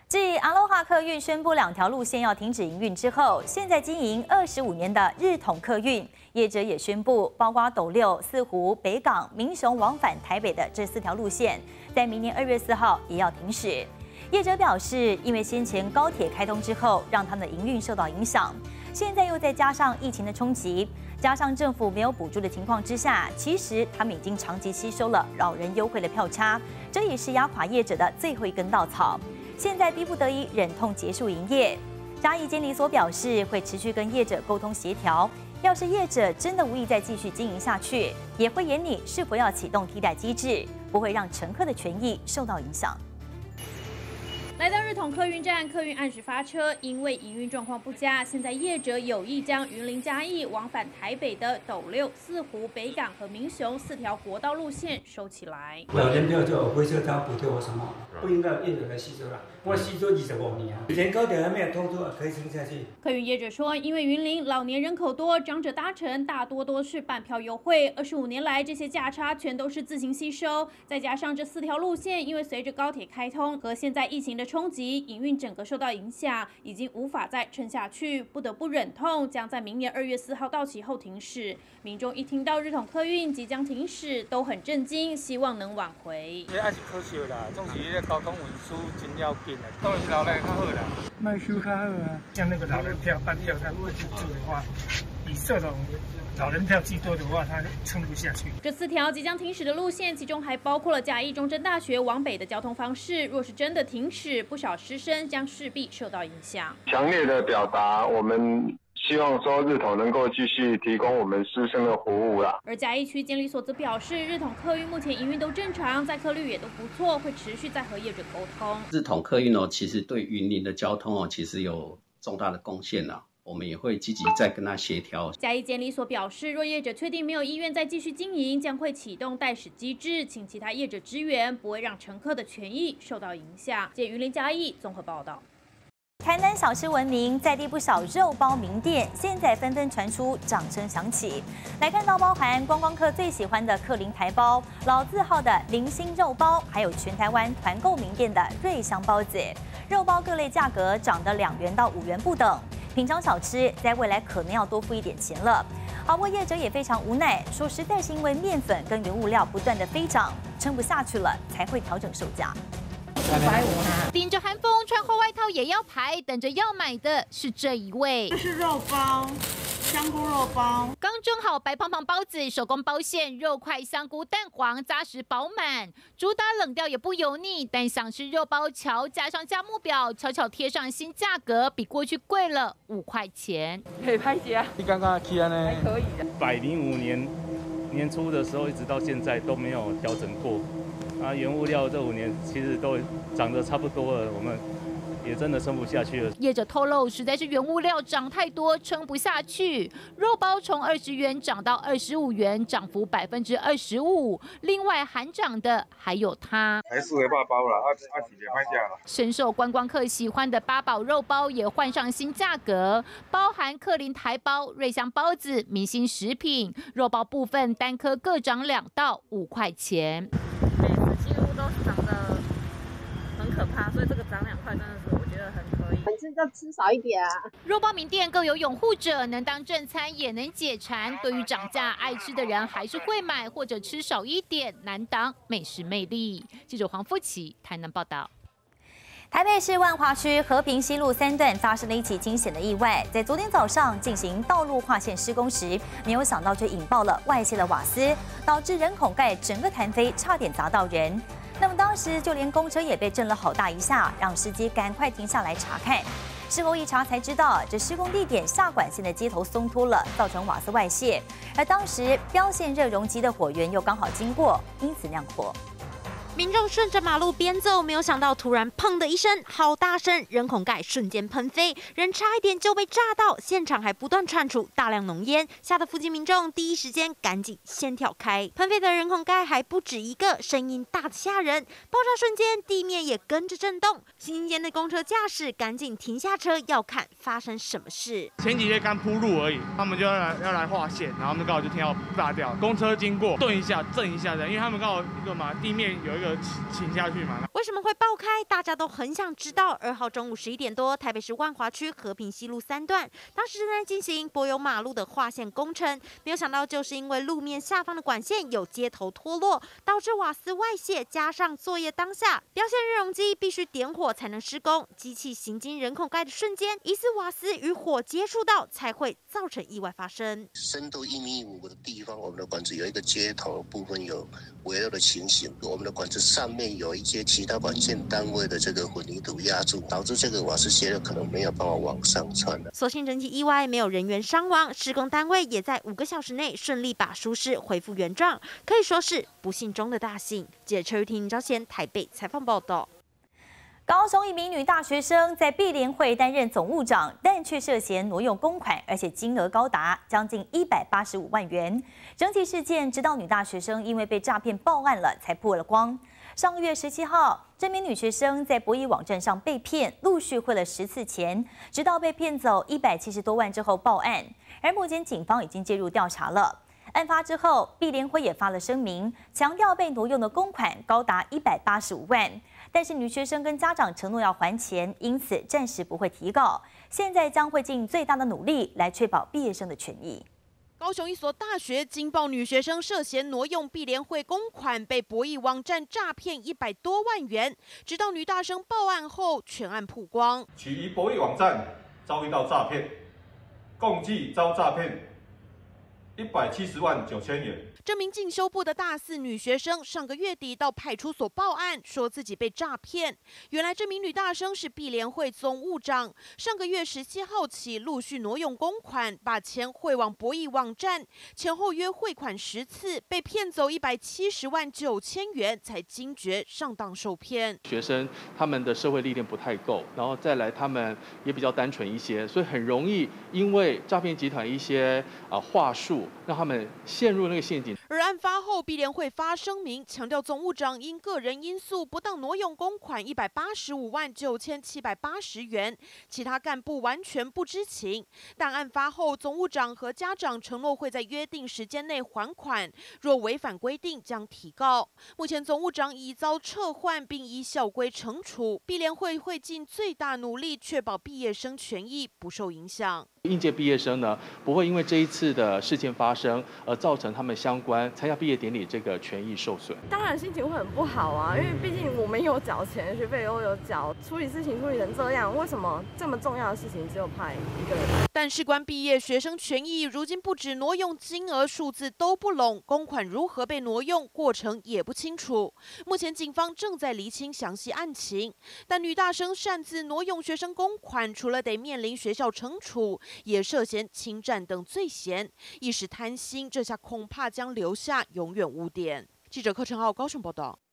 继阿罗哈客运宣布2条路线要停止营运之后，现在经营25年的日统客运业者也宣布，包括斗六、四湖、北港、民雄往返台北的这4条路线，在明年2月4号也要停驶。业者表示，因为先前高铁开通之后，让他们的营运受到影响，现在又再加上疫情的冲击，加上政府没有补助的情况之下，其实他们已经长期吸收了老人优惠的票差，这也是压垮业者的最后一根稻草。现在逼不得已忍痛结束营业。嘉义监理所表示，会持续跟业者沟通协调，要是业者真的无意再继续经营下去，也会研拟是否要启动替代机制，不会让乘客的权益受到影响。 来到日统客运站，客运按时发车，因为营运状况不佳，现在业者有意将云林嘉义往返台北的斗六、四湖、北港和民雄4条国道路线收起来。 老人票就火车站补贴我什么？不应该业者来吸收了，我吸收25年，连高铁还没有通出，可以撑下去。 客运业者说，因为云林老年人口多，长者搭乘大多都是半票优惠，25年来这些价差全都是自行吸收，再加上这4条路线，因为随着高铁开通和现在疫情的冲击，营运整个受到影响，已经无法再撑下去，不得不忍痛将在明年2月4号到期后停驶。民众一听到日统客运即将停驶，都很震惊，希望能挽回。 这还是可惜啦，总是这交通运输真要紧啦，当然是老人较好啦，卖收较好啊。像那个老人票、半票，他如果去住的话，以这种老人票居多的话，他撑不下去。 这4条即将停驶的路线，其中还包括了嘉义中正大学往北的交通方式。若是真的停驶，不少师生将势必受到影响。 强烈的表达，我们希望说日统能够继续提供我们师生的服务啦。 而嘉义区监理所则表示，日统客运目前营运都正常，载客率也都不错，会持续再和业者沟通。 日统客运其实对云林的交通其实有重大的贡献啦。我们也会积极再跟他协调。 嘉义监理所表示，若业者确定没有意愿再继续经营，将会启动代驶机制，请其他业者支援，不会让乘客的权益受到影响。记者云林嘉义综合报道。 台南小吃闻名，在地不少肉包名店，现在纷纷传出掌声响起。来看到包含观光客最喜欢的克林台包、老字号的零星肉包，还有全台湾团购名店的瑞香包子。肉包各类价格涨得2元到5元不等。品尝小吃，在未来可能要多付一点钱了。不过业者也非常无奈，说实在是因为面粉跟原物料不断的飞涨，撑不下去了才会调整售价。 顶着寒风，穿厚外套也要排，等着要买的是这一位。 这是肉包。香菇肉包刚蒸好白胖胖包子，手工包馅，肉块、香菇、蛋黄扎实饱满，主打冷掉也不油腻。但想吃肉包，瞧加上价目表，悄悄贴上新价格，比过去贵了5块钱。 可以拍价？ 你刚刚起来呢？ 还可以的。 105年年初的时候，一直到现在都没有调整过。原物料这5年其实都涨得差不多了，我们也真的撑不下去了。 业者透露，实在是原物料涨太多，撑不下去。肉包从20元涨到25元，涨幅25%。另外含涨的还有它， 还是会8包了，是也卖价了。 深受观光客喜欢的八宝肉包也换上新价格，包含克林台包、瑞香包子、明星食品。肉包部分单颗各涨2到5块钱。 每次几乎都涨得很可怕，所以这个涨2块真的是我觉得很可以。 每次要吃少一点啊。 肉包名店各有拥护者，能当正餐也能解馋。对于涨价，爱吃的人还是会买，或者吃少一点，难挡美食魅力。记者黄富琪台南报道。 台北市万华区和平西路3段发生了一起惊险的意外，在昨天早上进行道路划线施工时，没有想到却引爆了外泄的瓦斯，导致人孔盖整个弹飞，差点砸到人。那么当时就连公车也被震了好大一下，让司机赶快停下来查看。事后一查才知道，这施工地点下管线的接头松脱了，造成瓦斯外泄，而当时标线热容积的火源又刚好经过，因此酿火。 民众顺着马路边走，没有想到突然砰的一声，好大声，人孔盖瞬间喷飞，人差一点就被炸到，现场还不断窜出大量浓烟，吓得附近民众第一时间赶紧先跳开。喷飞的人孔盖还不止一个，声音大得吓人，爆炸瞬间地面也跟着震动。新间的公车驾驶赶紧停下车要看发生什么事。 前几天刚铺路而已，他们就要来划线，然后他们刚好就听到炸掉，公车经过顿一下震一下的，因为他们刚好一个嘛地面有一个个请下去嘛。 为什么会爆开？大家都很想知道。2号中午11点多，台北市万华区和平西路3段，当时正在进行柏油马路的划线工程，没有想到就是因为路面下方的管线有接头脱落，导致瓦斯外泄，加上作业当下标线热容机必须点火才能施工，机器行经人孔盖的瞬间，疑似瓦斯与火接触到，才会造成意外发生。 深度1.5米的地方，我们的管子有一个接头部分有微弱的情形，我们的管子上面有一些其他管线单位的这个混凝土压住，导致这个瓦斯泄漏可能没有办法往上传的。 所幸整体意外没有人员伤亡，施工单位也在5个小时内顺利把疏失恢复原状，可以说是不幸中的大幸。记者邱玉婷、赵贤台北采访报道。 高雄一名女大学生在碧联会担任总务长，但却涉嫌挪用公款，而且金额高达将近185万元。整体事件直到女大学生因为被诈骗报案了，才曝了光。上个月17号，这名女学生在博弈网站上被骗，陆续汇了10次钱，直到被骗走170多万之后报案。而目前警方已经介入调查了。案发之后，碧联会也发了声明，强调被挪用的公款高达185万。但是女学生跟家长承诺要还钱，因此暂时不会提告。现在将会尽最大的努力来确保毕业生的权益。 高雄一所大学惊爆女学生涉嫌挪用碧联会公款，被博弈网站诈骗100多万元。直到女大生报案后，全案曝光。 其于博弈网站遭遇到诈骗，共计遭诈骗170万9千元。 这名进修部的大4女学生上个月底到派出所报案，说自己被诈骗。原来这名女大生是碧联会总务长，上个月17号起陆续挪用公款，把钱汇往博弈网站，前后约汇款10次，被骗走170万9千元，才惊觉上当受骗。 学生他们的社会历练不太够，然后再来他们也比较单纯一些，所以很容易因为诈骗集团一些话术，让他们陷入那个陷阱。 而案发后，碧联会发声明强调，总务长因个人因素不当挪用公款185万9780元，其他干部完全不知情。但案发后，总务长和家长承诺会在约定时间内还款，若违反规定将提告。目前总务长已遭撤换，并依校规惩处。碧联会会尽最大努力确保毕业生权益不受影响。 应届毕业生呢，不会因为这一次的事件发生而造成他们相关参加毕业典礼这个权益受损。 当然心情会很不好啊，因为毕竟我们有缴钱，学费又有缴，处理事情处理成这样，为什么这么重要的事情只有派一个人？ 但事关毕业学生权益，如今不止挪用金额数字都不拢，公款如何被挪用，过程也不清楚。目前警方正在厘清详细案情，但女大生擅自挪用学生公款，除了得面临学校惩处，也涉嫌侵占等罪嫌，一时贪心，这下恐怕将留下永远污点。记者柯成浩高雄报道。